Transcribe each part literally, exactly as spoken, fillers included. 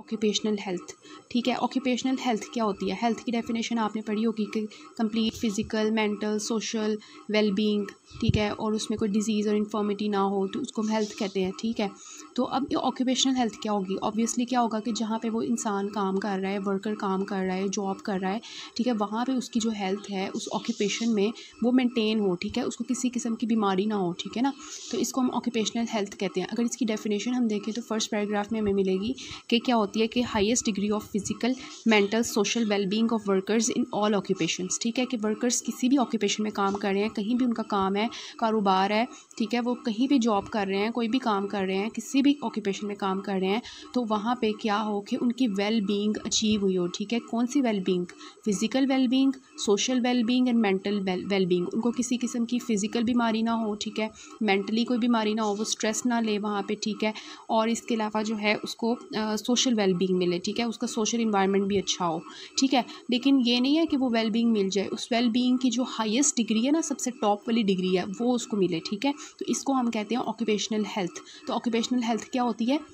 Occupational health. ठीक है, occupational health क्या होती है? हेल्थ की डेफिनेशन आपने पढ़ी होगी कि complete physical, mental, social wellbeing. ठीक है, और उसमें कोई डिजीज़ और इन्फॉर्मिटी ना हो तो उसको हम हेल्थ कहते हैं। ठीक है, तो अब ये ऑक्यूपेशनल हेल्थ क्या होगी? ऑब्वियसली क्या होगा कि जहाँ पे वो इंसान काम कर रहा है, वर्कर काम कर रहा है, जॉब कर रहा है, ठीक है, वहाँ पे उसकी जो हेल्थ है उस ऑक्यूपेशन में वो मेंटेन हो। ठीक है, उसको किसी किस्म की बीमारी ना हो। ठीक है ना, तो इसको हम ऑक्यूपेशनल हेल्थ कहते हैं। अगर इसकी डेफिनेशन हम देखें तो फर्स्ट पैराग्राफ में हमें मिलेगी कि क्या होती है कि highest degree of physical, mental, social wellbeing of workers in all occupations. ठीक है, कि वर्कर्स किसी भी ऑक्यूपेशन में काम कर रहे हैं, कहीं भी उनका काम है, कारोबार है, ठीक है, वो कहीं भी जॉब कर रहे हैं, कोई भी काम कर रहे हैं, किसी भी ऑक्यूपेशन में काम कर रहे हैं, तो वहाँ पे क्या हो कि उनकी वेल बींग अचीव हुई हो। ठीक है, कौन सी well being? Physical well being, social well being and mental well being. उनको किसी किस्म की फ़िज़िकल बीमारी ना हो। ठीक है, मेंटली कोई बीमारी ना हो, वो स्ट्रेस ना ले वहाँ पे। ठीक है, और इसके अलावा जो है उसको सोशल वेल बींग मिले। ठीक है, उसका सोशल इन्वायरमेंट भी अच्छा हो। ठीक है, लेकिन ये नहीं है कि वो वेल बींग मिल जाए, उस वेल बींग की जो हाईएस्ट डिग्री है ना, सबसे टॉप वाली डिग्री है, वो उसको मिले। ठीक है, तो इसको हम कहते हैं ऑक्यूपेशनल हेल्थ। तो ऑक्यूपेशनल हेल्थ क्या होती है?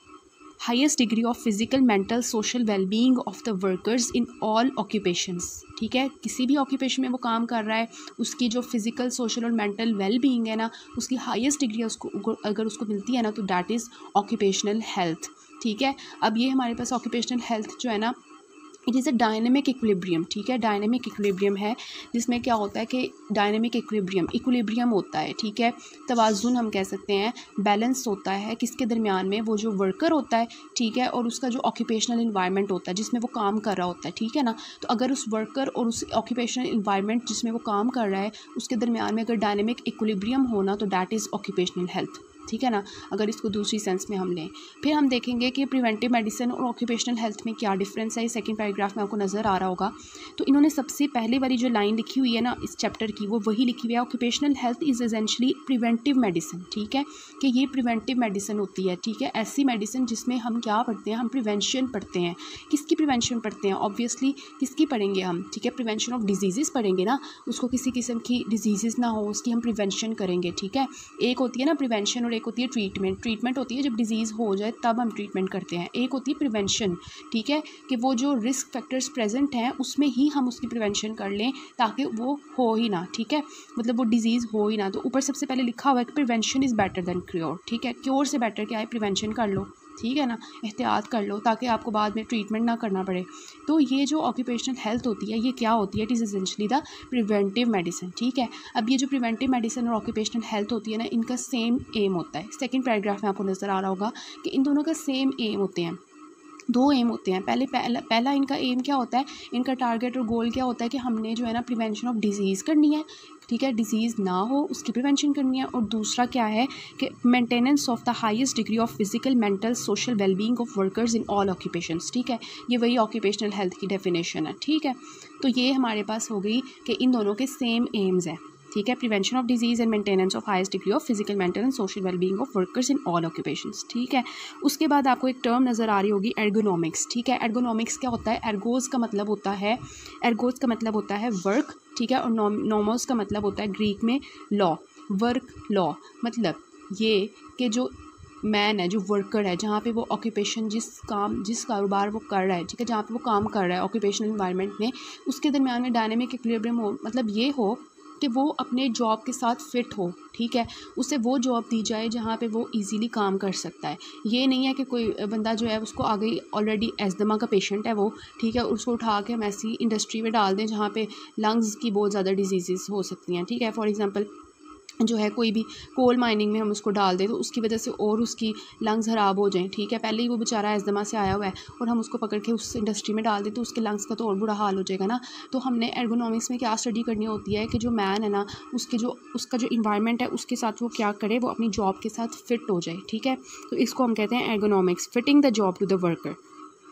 Highest degree of physical, mental, social wellbeing of the workers in all occupations. ठीक है, किसी भी ऑक्यूपेशन में वो काम कर रहा है, उसकी जो फिजिकल, सोशल और मेंटल वेलबींग है ना, उसकी हाईएस्ट डिग्री उसको अगर उसको मिलती है ना, तो दैट इज़ ऑक्यूपेशनल हेल्थ। ठीक है, अब ये हमारे पास ऑक्यूपेशनल हेल्थ जो है ना, it is a dynamic equilibrium. ठीक है, डायनेमिक इक्विलिब्रियम है जिसमें क्या होता है कि डायनेमिक इक्विलिब्रियम इक्विलिब्रियम होता है। ठीक है, तवाज़ुन हम कह सकते हैं, बैलेंस होता है किसके दरमियान में? वो जो वर्कर होता है, ठीक है, और उसका जो ऑक्यूपेशनल इन्वायरमेंट होता है जिसमें वो काम कर रहा होता है। ठीक है ना, तो अगर उस वर्कर और उस ऑक्यूपेशनल इन्वायरमेंट जिसमें वो काम कर रहा है उसके दरमियान में अगर डायनेमिक इक्विलिब्रियम होना, तो दैट इज़ ऑक्यूपेशनल हेल्थ। ठीक है ना, अगर इसको दूसरी सेंस में हम लें। फिर हम देखेंगे कि प्रिवेंटिव मेडिसिन और ऑक्यूपेशनल हेल्थ में क्या डिफरेंस है। सेकंड पैराग्राफ में आपको नज़र आ रहा होगा। तो इन्होंने सबसे पहले वाली जो लाइन लिखी हुई है ना इस चैप्टर की, वो वही लिखी हुई है, occupational health is essentially preventive medicine. ठीक है, कि ये प्रिवेंटिव मेडिसिन होती है। ठीक है, ऐसी मेडिसिन जिसमें हम क्या पढ़ते हैं? हम प्रिवेंशन पढ़ते हैं। किसकी प्रिवेंशन पढ़ते हैं? ऑब्वियसली किसकी पढ़ेंगे हम? ठीक है, प्रिवेंशन ऑफ डिजीज़ पढ़ेंगे ना, उसको किसी किस्म की डिजीज़ ना हो उसकी हम प्रिवेंशन करेंगे। ठीक है, एक होती है ना प्रिवेंशन और एक होती है ट्रीटमेंट। ट्रीटमेंट होती है जब डिजीज़ हो जाए तब हम ट्रीटमेंट करते हैं, एक होती है प्रिवेंशन। ठीक है, कि वो जो रिस्क फैक्टर्स प्रेजेंट हैं उसमें ही हम उसकी प्रिवेंशन कर लें ताकि वो हो ही ना। ठीक है, मतलब वो डिजीज़ हो ही ना। तो ऊपर सबसे पहले लिखा हुआ है कि prevention is better than cure. ठीक है, क्योर से बेटर क्या है? प्रिवेंशन कर लो। ठीक है ना, एहतियात कर लो ताकि आपको बाद में ट्रीटमेंट ना करना पड़े। तो ये जो ऑक्यूपेशनल हेल्थ होती है ये क्या होती है? It is essentially the preventive medicine. ठीक है, अब ये जो प्रिवेंटिव मेडिसिन और ऑक्यूपेशनल हेल्थ होती है ना, इनका सेम एम होता है। सेकंड पैराग्राफ में आपको नज़र आ रहा होगा कि इन दोनों का सेम एम होते हैं। दो एम होते हैं। पहले पहला पहला इनका एम क्या होता है? इनका टारगेट और गोल क्या होता है कि हमने जो है ना प्रिवेंशन ऑफ डिजीज़ करनी है। ठीक है, डिजीज़ ना हो उसकी प्रिवेंशन करनी है। और दूसरा क्या है कि maintenance of the highest degree of physical, mental, social wellbeing of workers in all occupations. ठीक है, ये वही ऑक्यूपेशनल हेल्थ की डेफिनेशन है। ठीक है, तो ये हमारे पास हो गई कि इन दोनों के सेम एम्स हैं। ठीक है, prevention of disease and maintenance of highest degree of physical, mental and social wellbeing of workers in all occupations. ठीक है, उसके बाद आपको एक टर्म नज़र आ रही होगी एर्गोनॉमिक्स। ठीक है, एर्गोनॉमिक्स क्या होता है? एर्गोज का मतलब होता है एर्गोज का मतलब होता है वर्क। ठीक है, और नॉमोस का मतलब होता है ग्रीक में लॉ। वर्क लॉ मतलब ये कि जो मैन है, जो वर्कर है, जहाँ पे वो ऑक्यूपेशन जिस काम जिस कारोबार वो कर रहा है, ठीक है, जहाँ पे वो काम कर रहा है ऑक्यूपेशनल इन्वायरमेंट में, उसके दरमियान में डायनेमिक इक्विलिब्रियम हो। मतलब ये हो कि वो अपने जॉब के साथ फ़िट हो। ठीक है, उसे वो जॉब दी जाए जहाँ पे वो इजीली काम कर सकता है। ये नहीं है कि कोई बंदा जो है उसको आगे ऑलरेडी एस्थमा का पेशेंट है वो, ठीक है, उसको उठा के हम ऐसी इंडस्ट्री में डाल दें जहाँ पे लंग्स की बहुत ज़्यादा डिजीज़ हो सकती हैं। ठीक है, फॉर एग्ज़ाम्पल जो है कोई भी कोल माइनिंग में हम उसको डाल दें तो उसकी वजह से और उसकी लंग्स ख़राब हो जाएं। ठीक है, पहले ही वो बेचारा एस्थमा से आया हुआ है और हम उसको पकड़ के उस इंडस्ट्री में डाल दें तो उसके लंग्स का तो और बुरा हाल हो जाएगा ना। तो हमने एर्गोनॉमिक्स में क्या स्टडी करनी होती है कि जो मैन है ना, उसके जो उसका जो इन्वायरमेंट है उसके साथ वो क्या करे, वो अपनी जॉब के साथ फ़िट हो जाए। ठीक है, तो इसको हम कहते हैं ergonomics, fitting the job to the worker.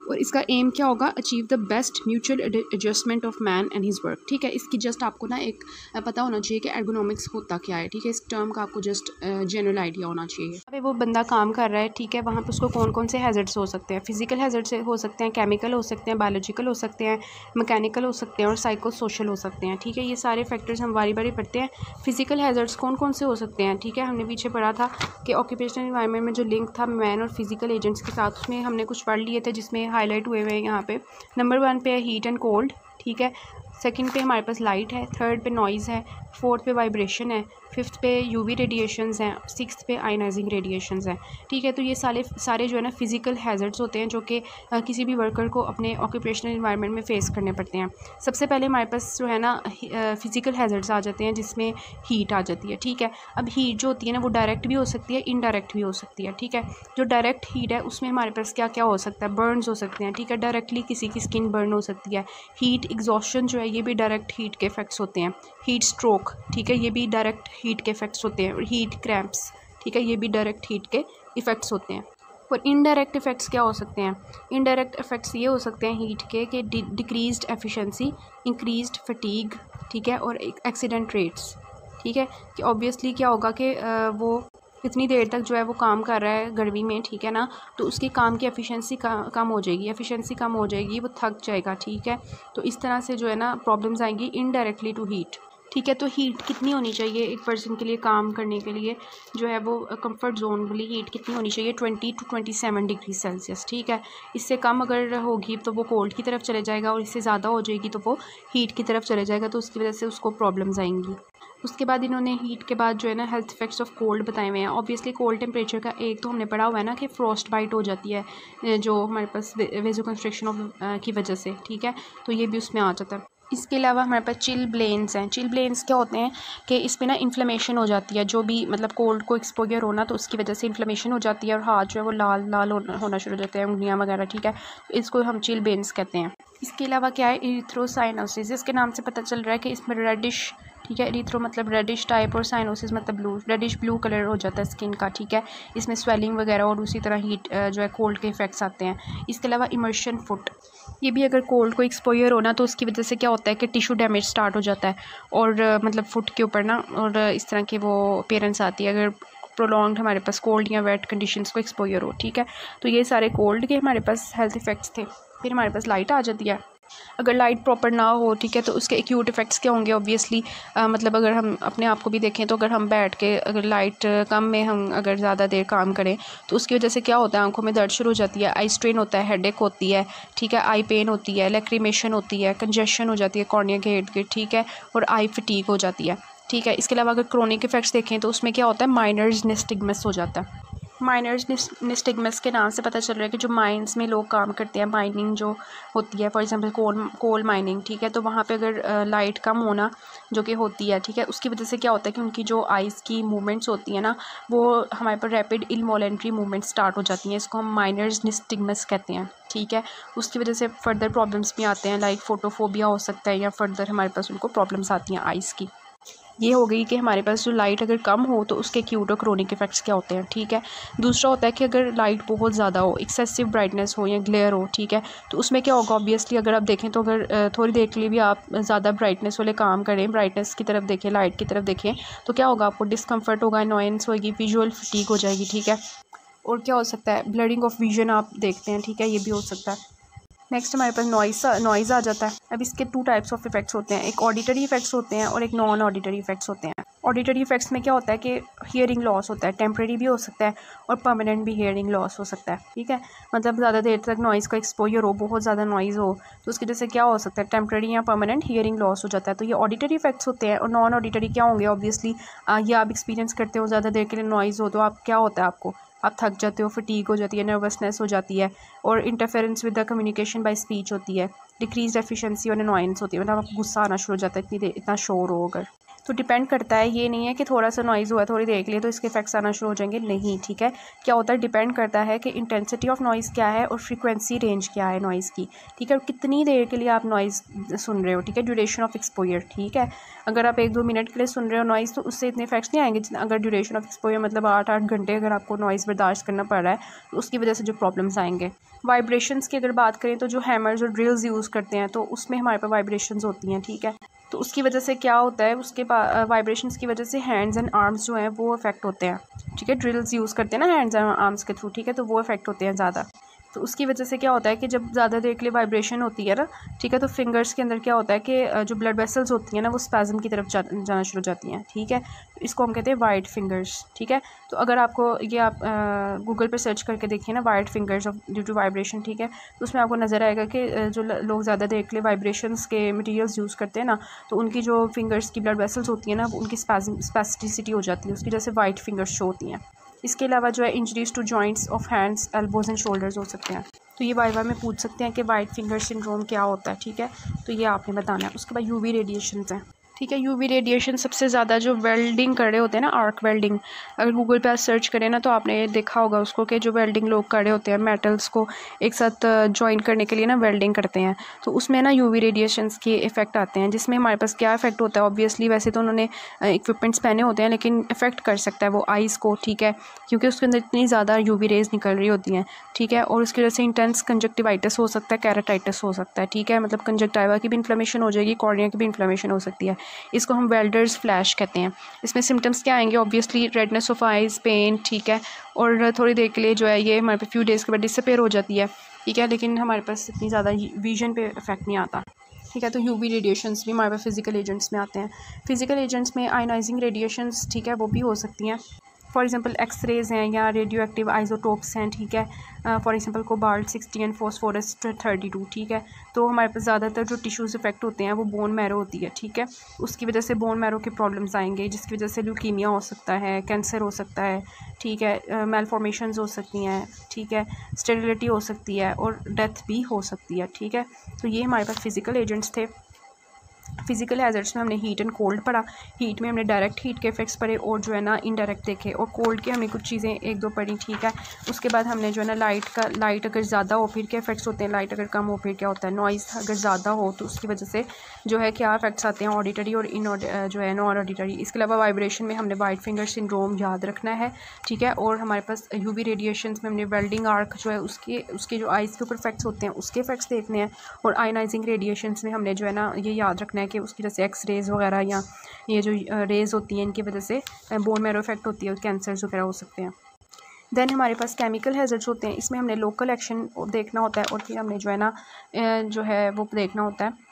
और इसका एम क्या होगा, achieve the best mutual adjustment of man and his work. ठीक है, इसकी जस्ट आपको ना एक पता होना चाहिए कि एर्गोनॉमिक्स होता क्या है। ठीक है, इस टर्म का आपको जस्ट जनरल आइडिया होना चाहिए। अभी वो बंदा काम कर रहा है, ठीक है, वहाँ पे उसको कौन कौन से हैजर्ड्स हो सकते हैं। फिजिकल हैजर्ड्स हो सकते हैं, केमिकल हो सकते हैं, बायोलॉजिकल हो सकते हैं, मैकेनिकल हो सकते हैं और साइको सोशल हो सकते हैं। ठीक है, ये सारे फैक्टर्स हम बारी बारी पढ़ते हैं। फिजिकल हैजर्ड्स कौन कौन से हो सकते हैं। ठीक है, हमने पीछे पढ़ा था कि ऑक्यूपेशनल एनवायरनमेंट में जो लिंक था मैन और फिजिकल एजेंट्स के साथ, उसमें हमने कुछ पढ़ लिए थे जिसमें हाईलाइट हुए हुए हैं यहाँ पे। नंबर वन पे है हीट एंड कोल्ड। ठीक है, सेकंड पे हमारे पास लाइट है, थर्ड पे नॉइज़ है, फोर्थ पे वाइब्रेशन है, फिफ्थ पे यूवी रेडिएशंस हैं, सिक्स्थ पे आयनाइजिंग रेडिएशंस हैं। ठीक है, तो ये सारे सारे जो है ना फिजिकल हैजर्ड्स होते हैं जो कि किसी भी वर्कर को अपने ऑक्यूपेशनल एनवायरनमेंट में फेस करने पड़ते हैं। सबसे पहले हमारे पास जो है ना फिजिकल हैजर्ड्स आ जाते हैं जिसमें हीट आ जाती है। ठीक है, अब हीट जो होती है ना वो डायरेक्ट भी हो सकती है, इनडायरेक्ट भी हो सकती है। ठीक है, जो डायरेक्ट हीट है उसमें हमारे पास क्या क्या हो सकता है, बर्न्स हो सकते हैं। ठीक है, डायरेक्टली किसी की स्किन बर्न हो सकती है। हीट एग्जॉस्शन जो है ये भी डायरेक्ट हीट के इफेक्ट्स होते हैं। हीट स्ट्रोक, ठीक है, ये भी डायरेक्ट हीट के इफेक्ट्स होते हैं। और हीट क्रैम्प्स, ठीक है, ये भी डायरेक्ट हीट के इफेक्ट्स होते हैं। और इनडायरेक्ट इफेक्ट्स क्या हो सकते हैं। इनडायरेक्ट इफेक्ट्स ये हो सकते हैं हीट के कि डिक्रीज्ड एफिशिएंसी, इंक्रीज्ड फटीग, ठीक है, और एक्सीडेंट रेट्स। ठीक है, कि ऑब्वियसली क्या होगा कि वो इतनी देर तक जो है वो काम कर रहा है गर्मी में, ठीक है ना, तो उसकी काम की एफिशिएंसी कम हो जाएगी, एफिशिएंसी कम हो जाएगी, वो थक जाएगा। ठीक है, तो इस तरह से जो है ना प्रॉब्लम्स आएंगी इनडायरेक्टली टू हीट। ठीक है, तो हीट कितनी होनी चाहिए एक पर्सन के लिए काम करने के लिए, जो है वो कंफर्ट जोन वाली हीट कितनी होनी चाहिए, twenty two twenty seven degree Celsius. ठीक है, इससे कम अगर होगी तो वो कोल्ड की तरफ चले जाएगा और इससे ज़्यादा हो जाएगी तो वो हीट की तरफ चले जाएगा, तो उसकी वजह से उसको प्रॉब्लम्स आएंगी। उसके बाद इन्होंने हीट के बाद जो है ना हेल्थ इफेक्ट्स ऑफ कोल्ड बताए हुए हैं। ऑब्वियसली कोल्ड टेम्परेचर का एक तो हमने पढ़ा हुआ है ना कि फ्रॉस्ट बाइट हो जाती है जो हमारे पास वेजो कंस्ट्रक्शन ऑफ की वजह से। ठीक है, तो ये भी उसमें आ जाता है। इसके अलावा हमारे पास चिल ब्लेन्स हैं। चिल ब्लेन्स क्या होते हैं कि इसमें ना इन्फ्लेमेशन हो जाती है, जो भी मतलब कोल्ड को एक्सपोजर होना तो उसकी वजह से इन्फ्लेमेशन हो जाती है और हाथ जो है वो लाल लाल होना शुरू हो जाते हैं, उंगलियां वगैरह। ठीक है, इसको हम चिल ब्लेन्स कहते हैं। इसके अलावा क्या है, इरिथ्रोसाइनोसिस, इसके नाम से पता चल रहा है कि इसमें रेडिश, ठीक है, इरिथ्रो मतलब रेडिश टाइप और साइनोसिस मतलब ब्लू, रेडिश ब्लू कलर हो जाता है स्किन का। ठीक है, इसमें स्वेलिंग वगैरह और उसी तरह हीट जो है कोल्ड के इफेक्ट्स आते हैं। इसके अलावा इमर्शन फुट, ये भी अगर कोल्ड को एक्सपोजर होना तो उसकी वजह से क्या होता है कि टिश्यू डैमेज स्टार्ट हो जाता है और मतलब फुट के ऊपर ना, और इस तरह की वो अपीयरेंस आती है अगर प्रोलॉन्ग्ड हमारे पास कोल्ड या वेट कंडीशंस को एक्सपोजर हो। ठीक है, तो ये सारे कोल्ड के हमारे पास हेल्थ इफेक्ट्स थे। फिर हमारे पास लाइट आ जाती है। अगर लाइट प्रॉपर ना हो, ठीक है, तो उसके एक्यूट इफेक्ट्स क्या होंगे। ऑब्वियसली मतलब अगर हम अपने आप को भी देखें तो अगर हम बैठ के अगर लाइट कम में हम अगर ज़्यादा देर काम करें तो उसकी वजह से क्या होता है, आंखों में दर्द शुरू हो जाती है, आई स्ट्रेन होता है, हेडेक होती है, ठीक है, आई पेन होती है, लैक्रिमेशन होती है, कंजेशन हो जाती है कॉर्निया के इर्द गिर्द, ठीक है, और आई फटीग हो जाती है। ठीक है, इसके अलावा अगर क्रोनिक इफेक्ट्स देखें तो उसमें क्या होता है, माइनर्स निस्टिग्मस हो जाता है। माइनर्स निस्टिग्मस के नाम से पता चल रहा है कि जो माइंस में लोग काम करते हैं, माइनिंग जो होती है, for example coal coal mining, ठीक है, तो वहाँ पे अगर लाइट कम होना जो कि होती है, ठीक है, उसकी वजह से क्या होता है कि उनकी जो आइज़ की मूवमेंट्स होती है ना वो हमारे पर रैपिड इनवॉलेंट्री मूवमेंट्स स्टार्ट हो जाती हैं, इसको हम माइनर्स निस्टिग्मस कहते हैं। ठीक है, उसकी वजह से फर्दर प्रॉब्लम्स भी आते हैं, लाइक फोटोफोबिया हो सकता है या फर्दर हमारे पास उनको प्रॉब्लम्स आती हैं आइज़ की। ये हो गई कि हमारे पास जो लाइट अगर कम हो तो उसके एक्यूट और क्रोनिक इफेक्ट्स क्या होते हैं। ठीक है, दूसरा होता है कि अगर लाइट बहुत ज़्यादा हो, एक्सेसिव ब्राइटनेस हो या ग्लेयर हो, ठीक है, तो उसमें क्या होगा, ऑब्वियसली अगर आप देखें तो अगर थोड़ी देर के लिए भी आप ज़्यादा ब्राइटनेस वाले काम करें, ब्राइटनेस की तरफ देखें, लाइट की तरफ देखें, तो क्या होगा, आपको डिस्कम्फर्ट होगा, अनॉयंस होगी, विजुअल फटीग हो जाएगी। ठीक है, और क्या हो सकता है, ब्लडिंग ऑफ विजन आप देखते हैं, ठीक है, ये भी हो सकता है। नेक्स्ट हमारे पास नॉइस नॉइज़ आ जाता है। अब इसके टू टाइप्स ऑफ इफेक्ट्स होते हैं, एक ऑडिटरी इफेक्ट्स होते हैं और एक नॉन ऑडिटरी इफेक्ट्स होते हैं। ऑडिटरी इफेक्ट्स में क्या होता है कि हियरिंग लॉस होता है, टेम्परेरी भी हो सकता है और परमानेंट भी हियरिंग लॉस हो सकता है। ठीक है, मतलब ज़्यादा देर तक नॉइज़ का एक्सपोजर हो, बहुत ज़्यादा नॉइज़ हो तो उसकी वजह से क्या हो सकता है, टेम्परेरी या परमानेंट हियरिंग लॉस हो जाता है। तो ये ऑडिटरी इफेक्ट्स होते हैं। और नॉन ऑडिटरी क्या होंगे, ऑब्वियसली ये आप एक्सपीरियंस करते हो, ज़्यादा देर के लिए नॉइज़ हो तो आप क्या होता है, आपको आप थक जाते हो, फटीग हो जाती है, नर्वसनेस हो जाती है और interference with the communication by speech होती है, डिक्रीज एफिशिएंसी और अनॉयंस होती है, मतलब आपको गुस्सा आना शुरू हो जाता है इतनी देर इतना शोर हो अगर। तो डिपेंड करता है, ये नहीं है कि थोड़ा सा नॉइज़ हुआ थोड़ी देर के लिए तो इसके इफेक्ट्स आना शुरू हो जाएंगे, नहीं, ठीक है। क्या होता है, डिपेंड करता है कि इंटेंसिटी ऑफ नॉइज़ क्या है और फ्रीक्वेंसी रेंज क्या है नॉइज़ की, ठीक है, और कितनी देर के लिए आप नॉइज़ सुन रहे हो, ठीक है, ड्यूरेशन ऑफ एक्सपोजर, ठीक है। अगर आप एक दो मिनट के लिए सुन रहे हो नॉइज़ तो उससे इतने इफेक्ट्स नहीं आएंगे। अगर ड्यूरेशन ऑफ एक्सपोजर मतलब आठ आठ घंटे अगर आपको नॉइज़ बर्दाश्त करना पड़ रहा है तो उसकी वजह से जो प्रॉब्लम्स आएंगे। वाइब्रेशंस की अगर बात करें तो जो हैमर्स और ड्रिल्स यूज़ करते हैं तो उसमें हमारे पास वाइब्रेशंस होती हैं, ठीक है। तो उसकी वजह से क्या होता है, उसके वाइब्रेशंस की वजह से हैंड्स एंड आर्म्स जो हैं वो अफेक्ट होते हैं, ठीक है। ड्रिल्स यूज़ करते हैं ना हैंड्स एंड आर्म्स के थ्रू, ठीक है, तो वो अफेक्ट होते हैं ज़्यादा। तो उसकी वजह से क्या होता है कि जब ज़्यादा देर के लिए वाइब्रेशन होती है ना, ठीक है, तो फिंगर्स के अंदर क्या होता है कि जो ब्लड वेसल्स होती हैं ना वो स्पैज़म की तरफ जा, जाना शुरू हो जाती हैं, ठीक है। इसको हम कहते हैं वाइट फिंगर्स, ठीक है। तो अगर आपको ये आप गूगल पर सर्च करके देखिए ना white fingers of due to vibration, ठीक है, तो उसमें आपको नज़र आएगा कि जो लोग ज़्यादा देर के लिए वाइब्रेशंस के मटेरियल्स यूज़ करते हैं ना तो उनकी जो फिंगर्स की ब्लड वेसल्स होती हैं ना उनकी स्पैज़म स्पेसिसिटी हो जाती है, उसकी वजह से वाइट फिंगर्स शो होती हैं। इसके अलावा जो है injuries to joints of hands, elbows and shoulders हो सकते हैं। तो ये वाइवा में पूछ सकते हैं कि वाइट फिंगर सिंड्रोम क्या होता है, ठीक है, तो ये आपने बताना है। उसके बाद यूवी रेडिएशंस हैं, ठीक है। यूवी रेडिएशन सबसे ज़्यादा जो वेल्डिंग कर रहे होते हैं ना, आर्क वेल्डिंग, अगर गूगल पे आप सर्च करें ना तो आपने देखा होगा उसको कि जो वेल्डिंग लोग कर रहे होते हैं मेटल्स को एक साथ जॉइन करने के लिए ना वेल्डिंग करते हैं, तो उसमें ना यूवी रेडिएशंस के इफ़ेक्ट आते हैं, जिसमें हमारे पास क्या इफेक्ट होता है। ऑब्वियसली वैसे तो उन्होंने इक्विपमेंट्स पहने होते हैं लेकिन इफेक्ट कर सकता है वो आइज़ को, ठीक है, क्योंकि उसके अंदर इतनी ज़्यादा यूवी रेज निकल रही होती हैं, ठीक है, और उसकी वजह से इंटेंस कंजक्टिवाइटिस हो सकता है, कैराटाइटिस हो सकता है, ठीक है, मतलब कंजक्टिवा की भी इन्फ्लेमेशन हो जाएगी, कॉर्निया की भी इन्फ्लेमेशन हो सकती है। इसको हम वेल्डर्स फ्लैश कहते हैं। इसमें सिम्टम्स क्या आएंगे, obviously redness of eyes, pain, ठीक है, और थोड़ी देर के लिए जो है ये हमारे पे फ्यू डेज़ के बाद डिसअपेयर हो जाती है, ठीक है, लेकिन हमारे पास इतनी ज़्यादा विजन पे इफेक्ट नहीं आता, ठीक है। तो यूवी रेडिएशंस भी हमारे पास फिजिकल एजेंट्स में आते हैं। फिजिकल एजेंट्स में आयनाइजिंग रेडिएशंस, ठीक है, वो भी हो सकती हैं। फॉर एग्जांपल एक्सरेज हैं या रेडियो एक्टिव आइसोटोप्स हैं, ठीक है, for example cobalt sixty and phosphorus thirty two, ठीक है। तो हमारे पास ज़्यादातर जो टिश्यूज़ इफेक्ट होते हैं वो बोन मैरो होती है, ठीक है, उसकी वजह से बोन मैरो के प्रॉब्लम्स आएंगे, जिसकी वजह से ल्यूकीमिया हो सकता है, कैंसर हो सकता है, ठीक है, मेलफॉर्मेशंस हो सकती हैं, ठीक है, स्टेरिलिटी हो सकती है और डेथ भी हो सकती है, ठीक है। तो ये हमारे पास फिजिकल एजेंट्स थे। फिजिकल हैज़र्ड्स में हमने हीट एंड कोल्ड पढ़ा, हीट में हमने डायरेक्ट हीट के इफेक्ट्स पढ़े और जो है ना इनडायरेक्ट देखे, और कोल्ड के हमने कुछ चीज़ें एक दो पढ़ी, ठीक है। उसके बाद हमने जो है ना लाइट का, लाइट अगर ज़्यादा हो फिर क्या इफेक्ट्स होते हैं, लाइट अगर कम हो फिर क्या होता है, नॉइज़ अगर ज़्यादा हो तो उसकी वजह से जो है क्या इफेक्ट्स आते हैं, ऑडिटरी और इन जो है नॉन ऑडिटरी। इसके अलावा वाइब्रेशन में हमने वाइट फिंगर सिंड्रोम याद रखना है, ठीक है, और हमारे पास यूवी रेडिएशंस में हमने वेल्डिंग आर्क जो है उसके उसके जो आइज़ के ऊपर इफेक्ट्स होते हैं उसके इफेक्ट्स देखने हैं, और आयनाइजिंग रेडिएशंस में हमने जो है ना ये याद रखना है कि उसकी वजह से एक्स रेज वगैरह या ये जो रेज होती हैं इनकी वजह से बोन मैरो इफेक्ट होती है और कैंसर्स वगैरह हो सकते हैं। देन हमारे पास केमिकल हैज़र्ड्स होते हैं, इसमें हमने लोकल एक्शन देखना होता है और फिर हमने जो है ना जो है वो देखना होता है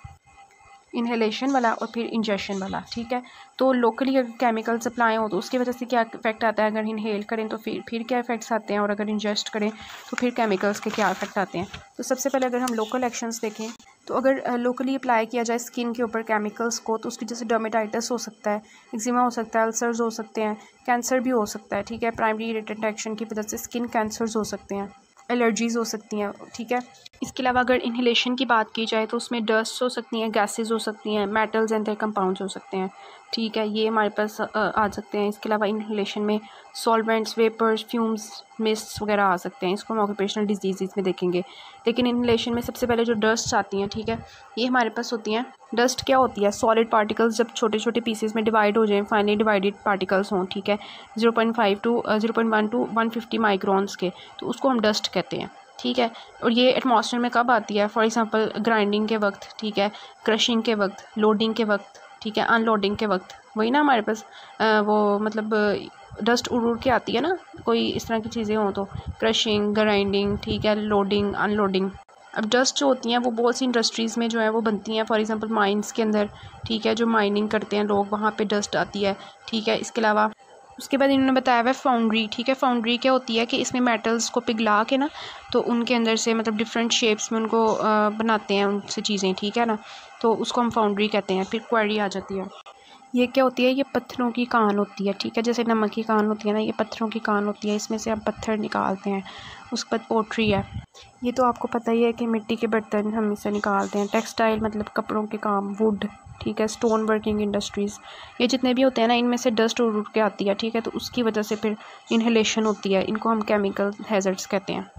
इन्हेलेशन वाला और फिर इंजेक्शन वाला, ठीक है। तो लोकली अगर केमिकल सप्लाई हो तो उसकी वजह से क्या इफेक्ट आता है, अगर इनहेल करें तो फिर फिर क्या इफेक्ट्स आते हैं, और अगर इंजेस्ट करें तो फिर केमिकल्स के क्या इफेक्ट आते हैं। तो सबसे पहले अगर हम लोकल एक्शंस देखें तो अगर लोकली अप्लाई किया जाए स्किन के ऊपर केमिकल्स को तो उसकी जैसे डर्मेटाइटिस हो सकता है, एक्जिमा हो सकता है, अल्सर्स हो सकते हैं, कैंसर भी हो सकता है, ठीक है, प्राइमरी इरिटेंट एक्शन की वजह से स्किन कैंसर्स हो सकते हैं, एलर्जीज़ हो सकती हैं, ठीक है। इसके अलावा अगर इन्हेलेशन की बात की जाए तो उसमें डस्ट हो सकती हैं, गैसेस हो सकती हैं, मेटल्स एंड देयर कंपाउंड्स हो सकते हैं, ठीक है, ये हमारे पास आ सकते हैं। इसके अलावा इन्हेलेशन में सॉल्वेंट्स, वेपर्स, फ्यूम्स, मिस्ट्स वगैरह आ सकते हैं, इसको हम ऑक्यूपेशनल डिजीज़ में देखेंगे। लेकिन इन्हेलेशन में सबसे पहले जो डस्ट आती हैं, ठीक है, ये हमारे पास होती हैं। डस्ट क्या होती है, सॉलिड पार्टिकल्स जब छोटे छोटे पीसेस में डिवाइड हो जाएं, फाइनली डिवाइडेड पार्टिकल्स हों, ठीक है, zero point five to zero point one to one fifty microns के, तो उसको हम डस्ट कहते हैं, ठीक है। और ये एटमॉस्फेयर में कब आती है, फॉर एग्जांपल ग्राइंडिंग के वक्त, ठीक है, क्रशिंग के वक्त, लोडिंग के वक्त, ठीक है, अनलोडिंग के वक्त, वही ना हमारे पास आ, वो मतलब डस्ट उड़ उड़ के आती है ना, कोई इस तरह की चीज़ें हों तो क्रशिंग, ग्राइंडिंग, ठीक है, लोडिंग, अनलोडिंग। अब डस्ट जो होती हैं वो बहुत सी इंडस्ट्रीज़ में जो है वो बनती हैं, फॉर एग्जांपल माइंस के अंदर, ठीक है, जो माइनिंग करते हैं लोग वहाँ पे डस्ट आती है, ठीक है। इसके अलावा उसके बाद इन्होंने बताया हुआ फाउंड्री, ठीक है, फाउंड्री क्या होती है कि इसमें मेटल्स को पिघला के ना तो उनके अंदर से मतलब डिफरेंट शेप्स में उनको आ, बनाते हैं उनसे चीज़ें, ठीक है ना, तो उसको हम फाउंड्री कहते हैं। फिर क्वेरी आ जाती है, ये क्या होती है, ये पत्थरों की कान होती है, ठीक है, जैसे नमक की कान होती है ना, ये पत्थरों की कान होती है, इसमें से हम पत्थर निकालते हैं। उसके बाद पोट्री है, ये तो आपको पता ही है कि मिट्टी के बर्तन हम इससे निकालते हैं। टेक्सटाइल मतलब कपड़ों के काम, वुड, ठीक है, स्टोन वर्किंग इंडस्ट्रीज़, ये जितने भी होते हैं ना, इनमें से डस्ट उड़ उड़ के आती है, ठीक है, तो उसकी वजह से फिर इनहेलेशन होती है, इनको हम केमिकल हैज़र्ड्स कहते हैं।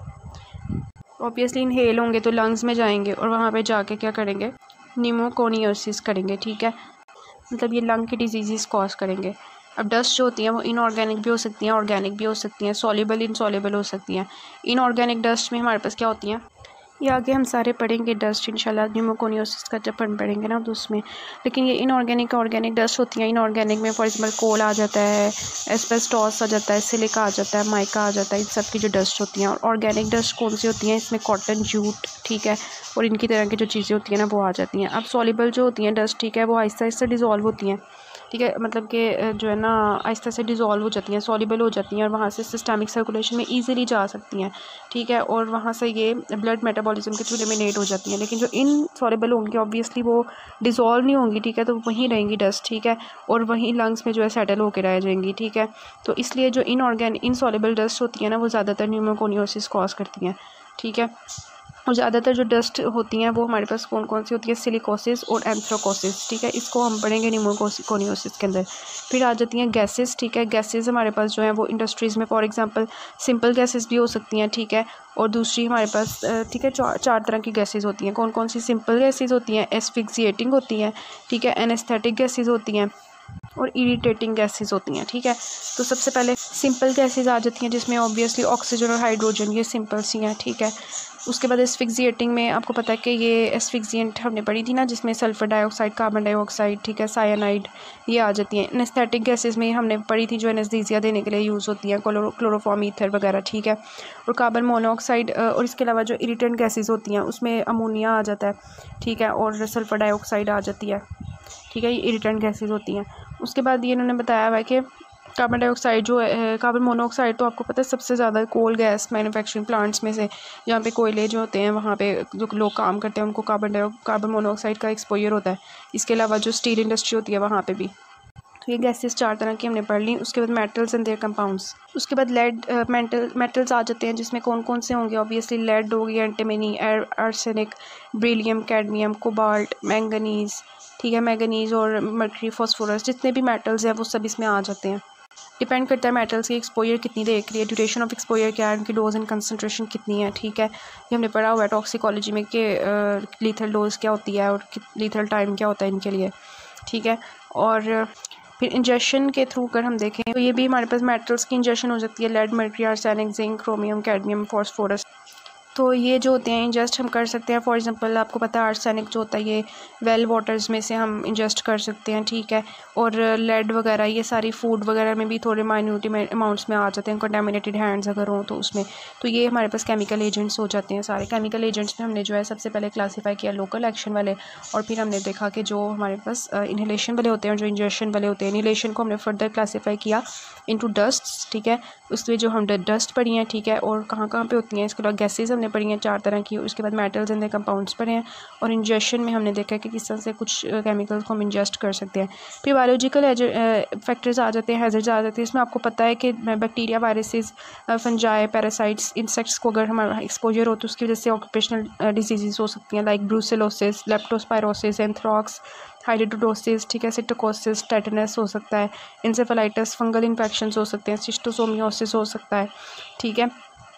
ऑब्वियसली इनहेल होंगे तो लंग्स में जाएंगे और वहाँ पे जाके क्या करेंगे, निमोकोनियोसिस करेंगे, ठीक है, मतलब ये लंग की डिजीज़ कॉज करेंगे। अब डस्ट जो होती हैं वो इनऑर्गेनिक भी हो सकती हैं, ऑर्गेनिक भी हो सकती हैं, सॉल्युबल इनसॉल्युबल हो सकती हैं। इनऑर्गेनिक डस्ट में हमारे पास क्या होती हैं, ये आगे हम सारे पढ़ेंगे डस्ट इंशाल्लाह, न्यूमोकोनियोसिस का जब हम पढ़ेंगे ना तो उसमें। लेकिन ये इनऑर्गेनिक ऑर्गेनिक डस्ट होती हैं। इनऑर्गेनिक में फॉर एग्जांपल कोल आ जाता है, एस्बेस्टॉस आ जाता है, सिलिका आ जाता है, माइका आ जाता है, इन सब की जो डस्ट होती हैं। और ऑर्गेनिक डस्ट कौन सी होती हैं, इसमें कॉटन, जूट, ठीक है, और इनकी तरह की जो चीज़ें होती हैं ना वो आ जाती हैं। अब सॉल्युबल जो होती हैं डस्ट, ठीक है, वो आहिस्ता आहिस्ता डिज़ोल्व होती हैं, ठीक है, मतलब कि जो है ना आहिस्ता से डिज़ोल्व हो जाती हैं, सॉल्युबल हो जाती हैं और वहाँ से सिस्टमिक सर्कुलेशन में इजीली जा सकती हैं, ठीक है, और वहाँ से ये ब्लड मेटाबॉलिज्म के थ्रू एलिमिनेट हो जाती हैं। लेकिन जो इनसॉल्युबल होंगी ऑब्वियसली वो डिज़ोल्व नहीं होंगी, ठीक है, तो वहीं रहेंगी डस्ट, ठीक है, और वहीं लंग्स में जो है सेटल होकर रह जाएंगी, ठीक है। तो इसलिए जो इनऑर्गेनिक इनसॉल्युबल डस्ट होती है ना वो ज़्यादातर न्यूमोकोनियोसिस कॉज करती हैं, ठीक है। और ज़्यादातर जो डस्ट होती हैं वो हमारे पास कौन कौन सी होती है, सिलिकोसिस और एंथ्राकोसिस, ठीक है, इसको हम पढ़ेंगे न्यूमोकोनियोसिस के अंदर। फिर आ जाती हैं गैसेस, ठीक है, गैसेस हमारे पास जो है वो इंडस्ट्रीज़ में फॉर एग्जांपल सिंपल गैसेस भी हो सकती हैं, ठीक है, और दूसरी हमारे पास ठीक है चार चार तरह की गैसेस होती हैं। कौन कौन सी, सिंपल गैसेस होती हैं, एस्फिक्सिएटिंग होती हैं, ठीक है, एनेस्थेटिक गैसेस होती हैं और इरिटेटिंग गैसेस होती हैं, ठीक है। तो सबसे पहले सिंपल गैसेस आ जाती हैं जिसमें ऑब्वियसली ऑक्सीजन और हाइड्रोजन, ये सिंपल सी हैं, ठीक है। उसके बाद एस्फिक्सिएटिंग में आपको पता है कि ये एस्फिक्सिएंट हमने पढ़ी थी ना, जिसमें सल्फर डाइऑक्साइड, कार्बन डाइऑक्साइड, ठीक है, साइनाइड, ये आ जाती हैं। एनेस्थेटिक गैसेस में हमने पढ़ी थी जो एनेस्थीसिया देने के लिए यूज़ होती हैं, क्लोरोफॉर्म, ईथर वगैरह, ठीक है, और कार्बन मोनोऑक्साइड। और इसके अलावा जो इरिटेंट गैसेस होती हैं उसमें अमोनिया आ जाता है, ठीक है, और सल्फर डाइऑक्साइड आ जाती है, ठीक है, ये इरिटेंट गैसेस होती हैं। उसके बाद ये इन्होंने बताया हुआ है कि कार्बन डाइऑक्साइड जो है, कार्बन मोनोऑक्साइड तो आपको पता है सबसे ज़्यादा कोल गैस मैन्युफैक्चरिंग प्लांट्स में से, जहाँ पे कोयले जो होते हैं वहाँ पे जो लोग काम करते हैं उनको कार्बन डाइ कार्बन मोनोऑक्साइड का एक्सपोजर होता है। इसके अलावा जो स्टील इंडस्ट्री होती है वहाँ पे भी। तो ये गैसेस चार तरह की हमने पढ़ ली। उसके बाद मेटल्स एंड देयर कंपाउंड्स, उसके बाद लेड मेटल मेटल्स आ जाते हैं जिसमें कौन कौन से होंगे, ऑब्वियसली लेड होगी, antimony, arsenic, beryllium, cadmium, cobalt, manganese, ठीक है, मैंगनीज़ और मर्करी, फास्फोरस, जितने भी मेटल्स हैं वो सब इसमें आ जाते हैं। डिपेंड करता है मेटल्स की एक्सपोजर कितनी देर के लिए, ड्यूरेशन ऑफ एक्सपोजर क्या है, उनकी डोज एंड कंसंट्रेशन कितनी है, ठीक है, ये हमने पढ़ा हुआ है टॉक्सिकोलॉजी में कि लीथल डोज क्या होती है और लीथल टाइम क्या होता है इनके लिए, ठीक है। और फिर इंजेक्शन के थ्रू अगर हम देखें तो ये भी हमारे पास मेटल्स की इंजेक्शन हो सकती है, lead, mercury, arsenic, zinc, chromium, cadmium, phosphorus, तो ये जो होते हैं इंजेस्ट हम कर सकते हैं। फॉर एग्जांपल आपको पता है आर्सेनिक जो होता है ये वेल वाटर्स में से हम इंजेस्ट कर सकते हैं, ठीक है, और लेड वगैरह ये सारी फूड वगैरह में भी थोड़े माइन्यूट अमाउंट्स में आ जाते हैं, कंटामिनेटेड हैंड्स अगर हों तो उसमें, तो ये हमारे पास केमिकल एजेंट्स हो जाते हैं सारे। केमिकल एजेंट्स में हमने जो है सबसे पहले क्लासीफाई किया लोकल एक्शन वाले, और फिर हमने देखा कि जो हमारे पास इनहेलेशन वाले होते हैं, जो इंजेक्शन वाले होते हैं, इनहेलेशन को हमने फर्दर क्लासीफाई किया इनटू डस्ट, ठीक है, उसमें जो हम डस्ट पढ़ी हैं, ठीक है, और कहाँ कहाँ पे होती हैं। इसके अलावा गैसेज हमने पढ़ी हैं चार तरह की। उसके बाद मेटल्स एंड कंपाउंड्स पढ़े हैं, और इंजेक्शन में हमने देखा कि किस तरह से कुछ केमिकल्स को हम इंजेस्ट कर सकते हैं। फिर बायोलॉजिकल फैक्टर्स आ जाते हैं, हैजर्ड्स आ जाते हैं। इसमें आपको पता है कि bacteria, viruses, fungi, parasites, insects को अगर हमारा एक्सपोजर हो तो उसकी वजह से ऑक्यूपेशनल डिजीज़ हो सकती हैं, like brucellosis, leptospirosis, anthrax, hydatidosis, ठीक है, सिटोकोसिस, टेटनस हो सकता है, इंसेफेलाइटिस, फंगल इन्फेक्शंस हो सकते हैं, शिस्टोसोमियोसिस हो सकता है, ठीक है।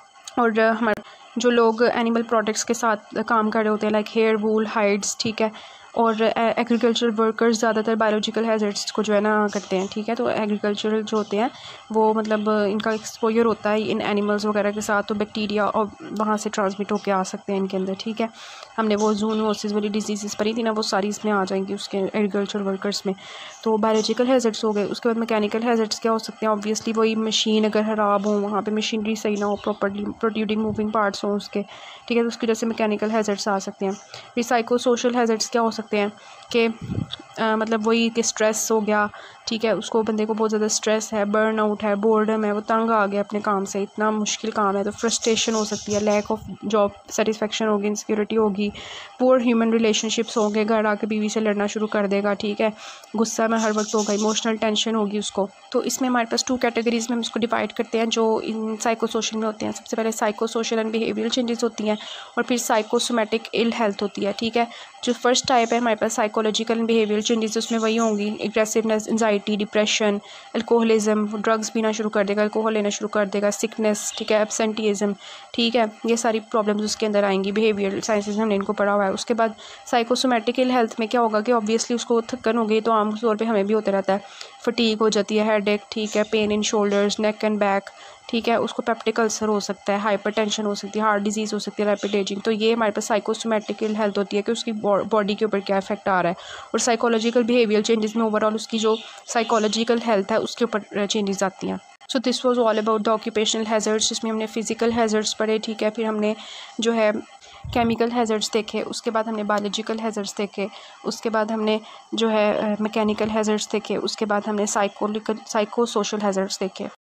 और हमारे जो लोग एनिमल प्रोडक्ट्स के साथ काम कर रहे होते हैं लाइक हेयर, वूल, हाइड्स, ठीक है, और एग्रीकल्चरल वर्कर्स ज़्यादातर बायोलॉजिकल हैजर्ड्स को जो है ना करते हैं, ठीक है। तो एग्रीकल्चरल जो होते हैं वो मतलब इनका एक्सपोजर होता है इन एनिमल्स वगैरह के साथ, तो बैक्टीरिया और वहाँ से ट्रांसमिट होकर आ सकते हैं इनके अंदर, ठीक है। हमने वो जूनोसिस वाली डिजीज़ पढ़ी थी ना, वो सारी इसमें आ जाएंगी उसके एग्रीकल्चरल वर्कर्स में। तो बायोलॉजिकल हैजर्ड्स हो गए। उसके बाद मैकेनिकल हैजर्ड्स क्या हो सकते हैं, ऑब्वियसली वही मशीन अगर ख़राब हो, वहाँ पे मशीनरी सही ना हो, प्रॉपर्ली प्रोड्यूसिंग मूविंग पार्ट्स हों उसके, ठीक है, तो उसकी वजह से मैकेनिकल हैजर्ड्स आ सकते हैं। फिर साइको सोशल हैजर्ड्स क्या हो सकते सकते हैं कि आ, मतलब वही कि स्ट्रेस हो गया, ठीक है, उसको बंदे को बहुत ज़्यादा स्ट्रेस है, बर्न आउट है, बोर्डम है, वो तंग आ गया अपने काम से, इतना मुश्किल काम है, तो फ्रस्ट्रेशन हो सकती है, लैक ऑफ जॉब सेटिस्फेक्शन होगी, इनसिक्योरिटी होगी, पुअर ह्यूमन रिलेशनशिप्स होंगे, घर आके बीवी से लड़ना शुरू कर देगा, ठीक है, गुस्सा में हर वक्त होगा, इमोशनल टेंशन होगी उसको। तो इसमें हमारे पास टू कैटेगरीज में हम इसको डिवाइड करते हैं जो इन साइको सोशल में होते हैं। सबसे पहले psycho social and behavioural changes होती हैं और फिर साइकोसोमेटिक इल हेल्थ होती है, ठीक है। जो फर्स्ट टाइप है हमारे पास साइकोलॉजिकल एंड बिहेवियरल चेंजेस, उसमें वही होंगी aggressiveness, anxiety, depression, alcoholism, drugs पीना शुरू कर देगा, अल्कोहल लेना शुरू कर देगा, सिकनेस, ठीक है, एब्सेंटीज़म, ठीक है, ये सारी प्रॉब्लम्स उसके अंदर आएंगी। बिहेवियरल साइंसेज में हमने इनको पढ़ा हुआ है। उसके बाद साइकोसोमेटिक इल हेल्थ में क्या होगा कि ऑब्वियसली उसको थकन हो गई, तो आम तौर पे हमें भी होता रहता है, फटीग हो जाती है, हेडेक, ठीक है, pain in shoulders, neck and back, ठीक है, उसको पेप्टिक अल्सर हो सकता है, हाइपरटेंशन हो सकती है, हार्ट डिजीज़ हो सकती है, रैपिड एजिंग। तो ये हमारे पास साइकोसोमेटिक इल हेल्थ होती है कि उसकी बॉडी के ऊपर क्या इफेक्ट आ रहा है। और साइकोलॉजिकल बिहेवियरल चेंजेस में ओवरऑल उसकी जो साइकोलॉजिकल हेल्थ है उसके ऊपर चेंजेस आती हैं। So this was all about the occupational hazards, जिसमें हमने फिजिकल हैज़र्ड्स पढ़े, ठीक है, फिर हमने जो है केमिकल हैज़र्ड्स देखे, उसके बाद हमने बायोलॉजिकल हैज़र्ड्स देखे, उसके बाद हमने जो है मैकेनिकल हैज़र्ड्स देखे, उसके बाद हमने साइकोलिकल साइको सोशल हैज़र्ड्स देखे।